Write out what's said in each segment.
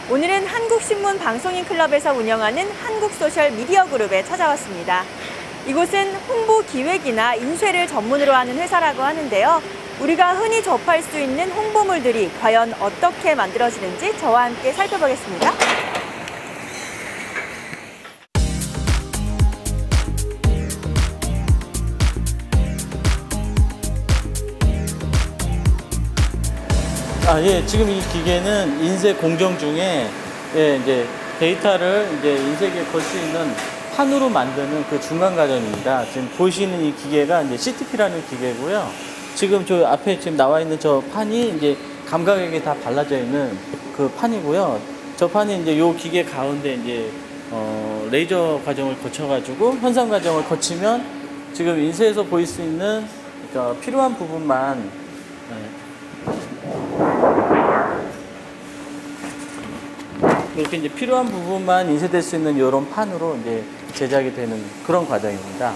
오늘은 한국신문 방송인 클럽에서 운영하는 한국소셜미디어그룹에 찾아왔습니다. 이곳은 홍보 기획이나 인쇄를 전문으로 하는 회사라고 하는데요. 우리가 흔히 접할 수 있는 홍보물들이 과연 어떻게 만들어지는지 저와 함께 살펴보겠습니다. 지금 이 기계는 인쇄 공정 중에 이제 데이터를 이제 인쇄기에 걸 수 있는 판으로 만드는 그 중간 과정입니다. 지금 보시는 이 기계가 이제 CTP라는 기계고요. 지금 저 앞에 지금 나와 있는 저 판이 이제 감각액이 다 발라져 있는 그 판이고요. 저 판이 이제 요 기계 가운데 이제 레이저 과정을 거쳐가지고 현상 과정을 거치면 지금 인쇄에서 보일 수 있는 그러니까 필요한 부분만 이렇게 이제 필요한 부분만 인쇄될 수 있는 이런 판으로 이제 제작이 되는 그런 과정입니다.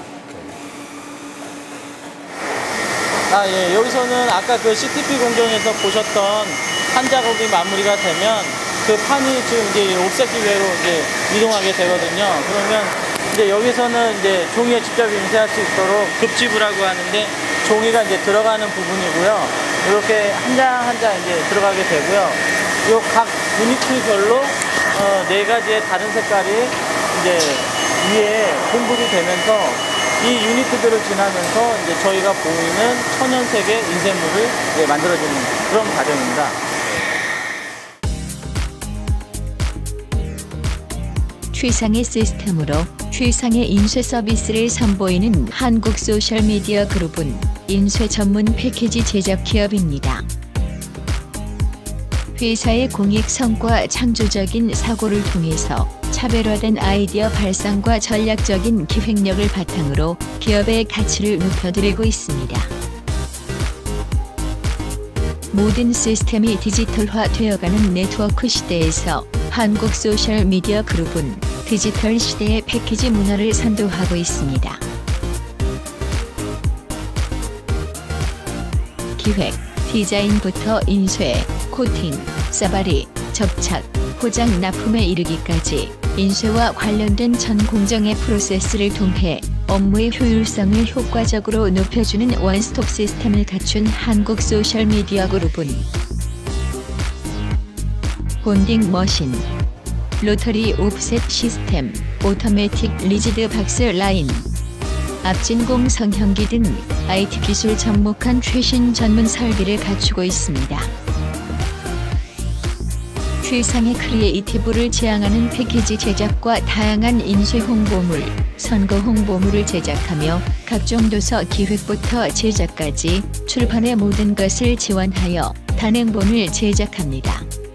여기서는 아까 그 CTP 공정에서 보셨던 한 작업이 마무리가 되면 그 판이 지금 이제 옵셋 기계로 이제 이동하게 되거든요. 그러면 이제 여기서는 이제 종이에 직접 인쇄할 수 있도록 급지부라고 하는데 종이가 이제 들어가는 부분이고요. 이렇게 한 장 한 장 이제 들어가게 되고요. 요 각 유니트별로 4가지의 다른 색깔이 이제 위에 공급이 되면서 이 유니트들을 지나면서 이제 저희가 보이는 천연색의 인쇄물을 이제 만들어주는 그런 과정입니다. 최상의 시스템으로 최상의 인쇄 서비스를 선보이는 한국소셜미디어그룹은 인쇄 전문 패키지 제작 기업입니다. 회사의 공익성과 창조적인 사고를 통해서 차별화된 아이디어 발상과 전략적인 기획력을 바탕으로 기업의 가치를 높여드리고 있습니다. 모든 시스템이 디지털화되어가는 네트워크 시대에서 한국소셜미디어그룹은 디지털 시대의 패키지 문화를 선도하고 있습니다. 기획, 디자인부터 인쇄, 코팅, 사바리, 접착, 포장 납품에 이르기까지 인쇄와 관련된 전 공정의 프로세스를 통해 업무의 효율성을 효과적으로 높여주는 원스톱 시스템을 갖춘 한국소셜미디어그룹은 본딩 머신, 로터리 옵셋 시스템, 오토매틱 리지드 박스 라인, 압진공 성형기 등 IT 기술 접목한 최신 전문 설비를 갖추고 있습니다. 최상의 크리에이티브를 지향하는 패키지 제작과 다양한 인쇄 홍보물, 선거 홍보물을 제작하며 각종 도서 기획부터 제작까지 출판의 모든 것을 지원하여 단행본을 제작합니다.